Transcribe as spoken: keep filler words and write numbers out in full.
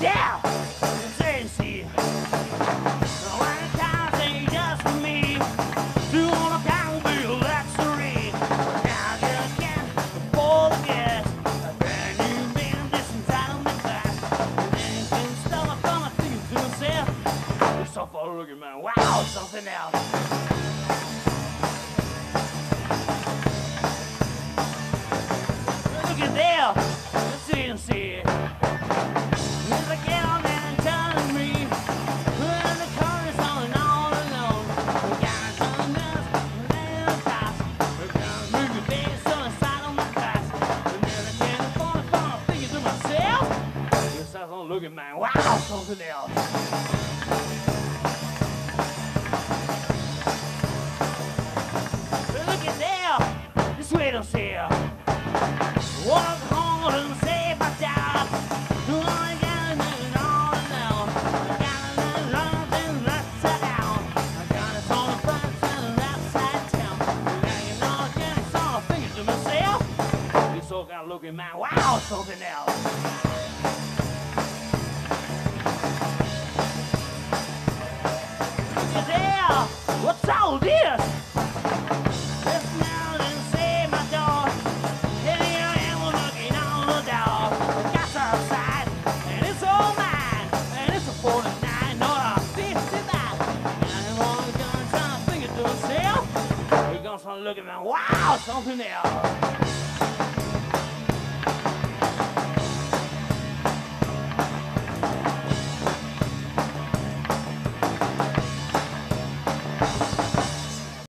Yeah, say and see. When the times ain't just for me, two on a pound wheel, that's the ring. Now just can't afford to get a brand new man just inside of my class. And then it's been stuff up on my thinking to myself. It's so far looking, man. Wow, something else. Look at there, let's see and see. As I get on there and telling me, when the car is on and all alone, we got some nuts, little tops, we're gonna move your bass on the side of my class. And then I can't afford to find a thinking to myself. Yes, I don't look at man. Wow, something else. Look at there, this way don't see ya. Walk home and save my job. I gotta do it all alone. I gotta learn nothing upside down. I got it on the front side and upside down. Now you know I can't saw a finger to myself. This all got looking man. Wow, something else. Look at there. What's all this? Just now and save my dog. Here I am looking on the door. Got outside, and it's all mine. And it's a forty-nine, not a fifty-nine. And I want to go and try to think it to myself. We're gonna start looking at wow, something else.